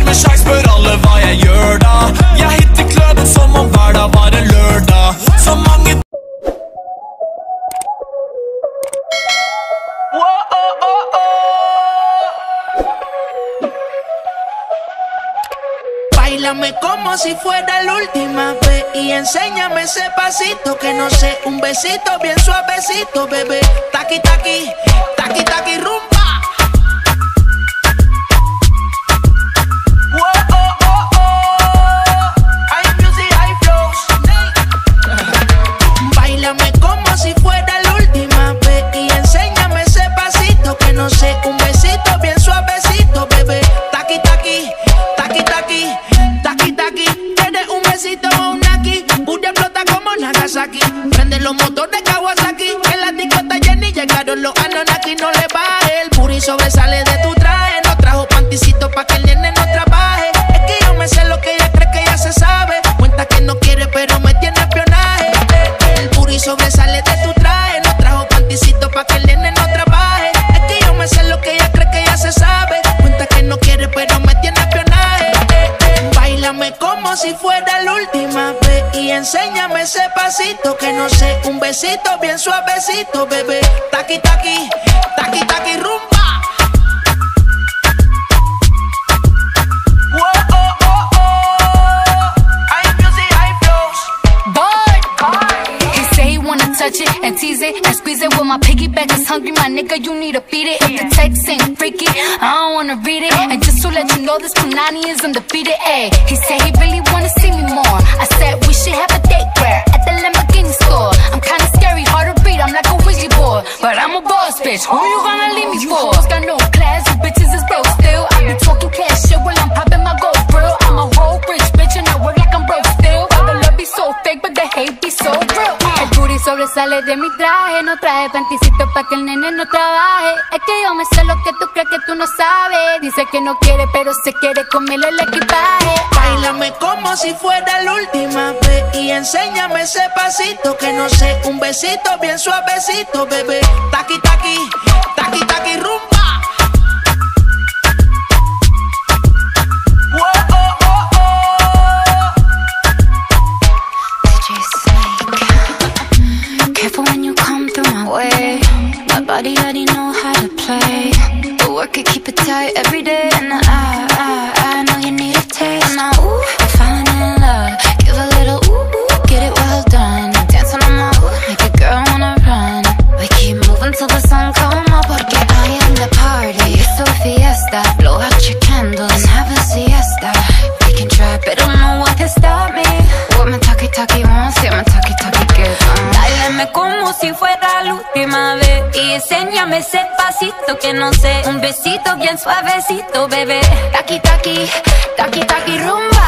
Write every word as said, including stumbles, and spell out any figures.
med sjekk, spør alle hva jeg gjør da. Jeg hitter kløden som om hver dag var en lørdag. Så mange Báilame como si fuera la última vez y enséñame ese pasito que no sé, un besito bien suavecito, bebé. Taqui, taqui, taqui, taqui, rumba. Oh, oh, oh, oh. Hay music, hay flows. Báilame como si fuera la última vez y enséñame ese pasito que no sé, un besito bien suavecito, bebé. Taqui, taqui, taqui, taqui. Taki taki, tienes un besito o un aquí. Booty explota como Nagasaki. Prende los motores Kawasaki. En la disco está llena y llegaron los Anunnaki. No le baje, el booty sobresale de tu traje. No trajo panticito pa' que el nene no trabaje. Es que yo me sé lo que ella cree que ya se sabe. Cuenta que no quiere pero me tiene espionaje. El booty sobresale de tu traje. No trajo panticito pa' que el nene no trabaje. Es que yo me sé lo que ella cree que ya se sabe. Cuenta que no quiere pero me tiene espionaje. Báilame como si fuera la última vez y enséñame ese pasito que no sé, un besito bien suavecito, bebé. Taqui, taqui, taqui, taqui, rumba. Oh, oh, oh, oh. Hay music, hay flows. Boy, he say he wanna touch it and tease it and squeeze it. Well, my piggyback is hungry, my nigga, you need to feed it. If the text ain't freaky, I don't wanna read it. And just to let you know, this Punani is undefeated. Ayy, he said he really wanna see me more. I said we should have a date where at the Lamborghini store. I'm kinda scary, hard to read, I'm like a Ouija board, but I'm a boss bitch. Who you gonna leave me for? Hoes got no class, you bitches is broke still. I be talking cash shit while I'm popping my gold grill. I'm a whole rich bitch and I work like I'm broke still. But the love be so fake, but the hate be so real. El booty sobresale de mi traje, no traje panticito pa' que el nene no trabaje. Es que yo me sé lo que tú crees que tú no sabes. Dice que no quiere, pero se quiere comerle el equipaje. Báilame como si fuera la última vez y enséñame ese pasito que no sé, un besito bien suavecito, bebé. Taqui, taqui, taqui, taqui, rumba. Oh, oh, oh, oh. D J Snake, careful when you come through my way. My body already know how to play. But work it, keep it tight every day. And I, I, I know you need a taste. And I, ooh, I'm falling in love. Give a little ooh, ooh, get it well done. Dancing on my ooh, make a girl wanna run. We keep moving till the sun come up. Porque I am the party. It's so fiesta. Blow out your candles and have a siesta. We can try, but don't know what can stop me. What my talkie talkie wants, yeah, my talkie talkie gets on. Báilame como si fuera la última vez y enséñame ese pasito que no sé, un besito bien suavecito, bebé. Taqui, taqui, taqui, taqui, rumba.